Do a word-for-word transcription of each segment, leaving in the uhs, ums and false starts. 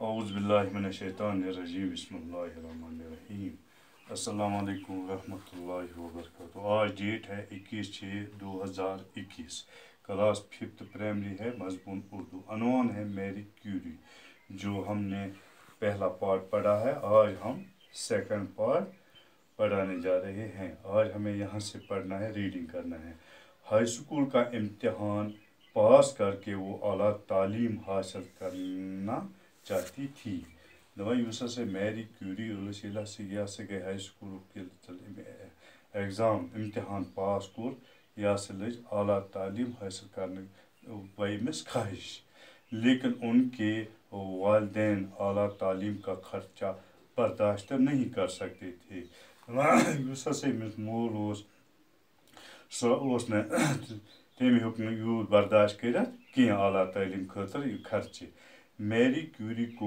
اعوذ باللہ من الشیطان الرجیم بسم اللہ الرحمن الرحیم السلام علیکم ورحمۃ اللہ وبرکاتہ۔ آج ڈیٹ ہے اکیس چھ دو ہزار اکیس، کلاس ففتھ پرائمری ہے، مضمون اردو، عنوان ہے میری کیوری۔ جو ہم نے پہلا پارٹ پڑھا ہے، آج ہم سیکنڈ پارٹ پڑھانے جا رہے ہیں۔ آج ہمیں یہاں سے پڑھنا ہے، ریڈنگ کرنا ہے۔ ہائی اسکول کا امتحان پاس کر کے وہ اعلیٰ تعلیم حاصل کرنا چاہتی تھی۔ دپان یُس ہسا میری کیوری ٲس، ییٚلہِ ہسا یہِ ہسا گٔے ہائی سکوٗلُک ییٚلہِ ایگزام امتحان پاس کوٚر، یہِ ہسا لٔج اعلیٰ تعلیم حٲصِل کرنٕچ گٔے أمِس خواہش، لیکن ان کے والدین اعلیٰ تعلیم کا خرچہ برداشت نہیں کر سکتے تھے۔ یُس ہسا أمِس مول اوس، سُہ اوس نہٕ تٔمۍ ہیوٚک نہٕ یوٗت برداشت کٔرِتھ کینٛہہ اعلیٰ تعلیٖم خٲطرٕ یہِ خرچہِ۔ میری کیوری کو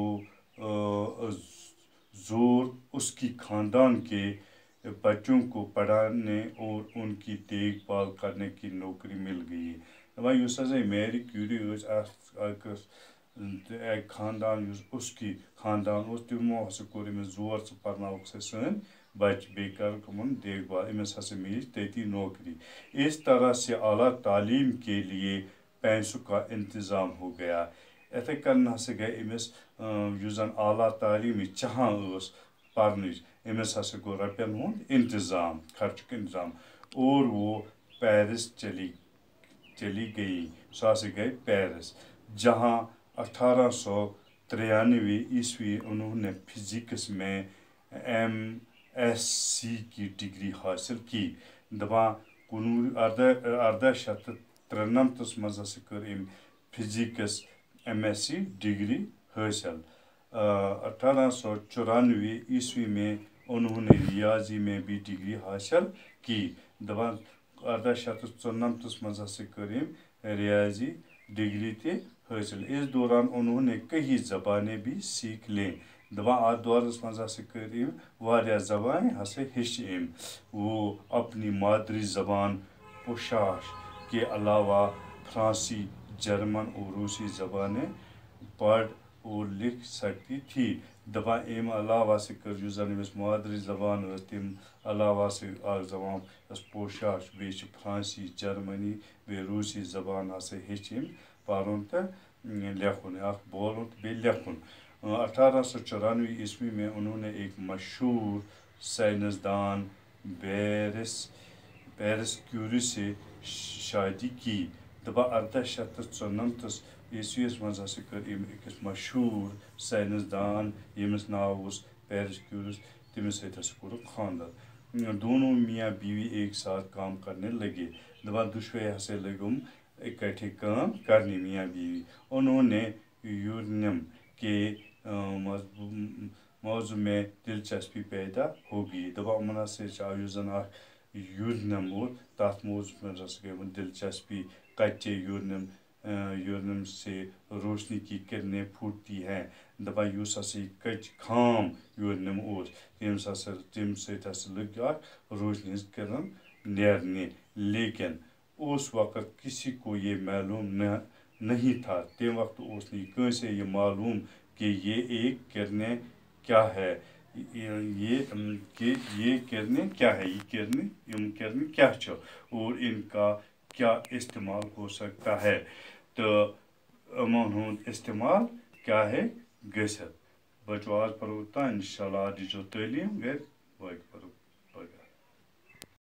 زور اس کی خاندان کے بچوں کو پڑھانے اور ان کی دیکھ بھال کرنے کی نوکری مل گئی۔ دپان یُس ہسا میری کیوری ٲس، اکھ اکھ خاندان یُس اس کی خاندان اوس، تِمو ہسا کوٚر أمِس زور، ژٕ پرناوُکھ سا سٲنۍ بچہِ، بیٚیہِ کرُکھ یِمن دیکھ بھال، أمِس ہسا مِلہِ تٔتی نوکری۔ اس طرح سے اعلیٰ تعلیم کے لیے پیسوں کا انتظام ہو گیا۔ اِتھے کٔنۍ ہسا گٔے أمِس یُس زن اعلیٰ تعلیٖم یہِ چاہان ٲس پرنٕچ، أمِس ہسا گوٚو رۄپین ہُنٛد انتظام، خرچُک انتظام، اور وہ پیرس چلی چلی گئی۔ سۄ ہسا گٔے پیرس، جہاں اٹھارہ سو ترانوے عیسوی انہوں نے فزکس میں ایم ایس سی کی ڈگری حاصل کی۔ دپان کُنوُہ اردہ اردہ شیٚتھ تہٕ ترٛنمتس منٛز ہسا کٔر أمۍ physics M S C degree حاصل۔ اٹھارہ سو چورانوے عیسوی میں انہوں نے ریاضی میں بھی ڈگری حاصل کی۔ دپان اردہ شیٚتھ تہٕ ژُنمتس منٛز ہسا کٔر أمۍ ریاضی ڈگری تہِ حاصل۔ اس دوران انہوں نے کئی زبانیں بھی سیکھ لیں۔ دپان اتھ دورس منٛز ہسا کٔر أمۍ واریاہ زبانہِ ہسا ہیٚچھِ أمۍ۔ وہ اپنی مادری زبان پُشاش کے علاوہ فرانسی، جرمن اور روسی زبانیں پڑھ اور لکھ سکتی تھی۔ دپان امہِ علاوہ ہسا کٔر یُس زن أمِس مادری زبان ٲس، تمہِ علاوہ ہسا اکھ زبان یۄس پوشاش، بیٚیہِ چھِ فرانسی، جرمنی، بیٚیہِ روسی زبان ہسا ہیٚچھ أمۍ پرُن تہٕ لیکھُن، اکھ بولُن تہٕ بیٚیہِ لیکھُن۔ اٹھارہ سو چورانوے عیسوی میں انہوں نے ایک مشہور سائنسدان پیرس پیرس کیوری سے شادی کی۔ دپان اردہ شیٚتھ تہٕ ژُنمتس عیسویس منٛز ہسا کٔر أمۍ أکِس مشہوٗر سائنسدان ییٚمِس ناو اوس پیرس کیوری، تٔمِس سۭتۍ ہسا کوٚرُکھ خانٛدر۔ دونوں میاں بیوی ایک ساتھ کام کرنے لگے۔ دپان دۄشوے ہسا لٔگۍ یِم اکٹھے کٲم کرنہِ، میاں بیوی۔ انہوں نے یورینیم کے موضوع میں دلچسپی پیدا ہوگی۔ دپان یِمن ہسا چھِ یُس زن اکھ یورینیم اوس، تتھ موضوعس منٛز ہسا گٔے یِمن دلچسپی، کچے یورینیم یورینیم سے روشنی کی کرنیں پھوٹتی ہیں۔ دپان یُس ہسا یہِ کچہِ خام یورینیم اوس، تٔمِس ہسا تمہِ سۭتۍ ہسا لٔگۍ اکھ روشنی ہٕنٛز کرن نیرنہِ، لیکن اس وقت کسی کو یہ معلوم نہ نہیں تھا، تمہِ وقتہٕ اوس نہٕ کٲنٛسے یہِ معلوم کہ یہ ایک کرنیں کیا ہے، یہ کہ یہ کرنیں کیا ہے، یہ کرنیں یِم کرنیں کیا چھِ اور ان کا کیا استعمال ہو سکتا ہے، تہٕ یِمن ہُنٛد استعمال کیٛاہ ہیٚکہِ گٔژھِتھ۔ بچو آز پرو اوٚتام، انشاءاللہ آز دیٖزیو تعلیٖم گھرِ۔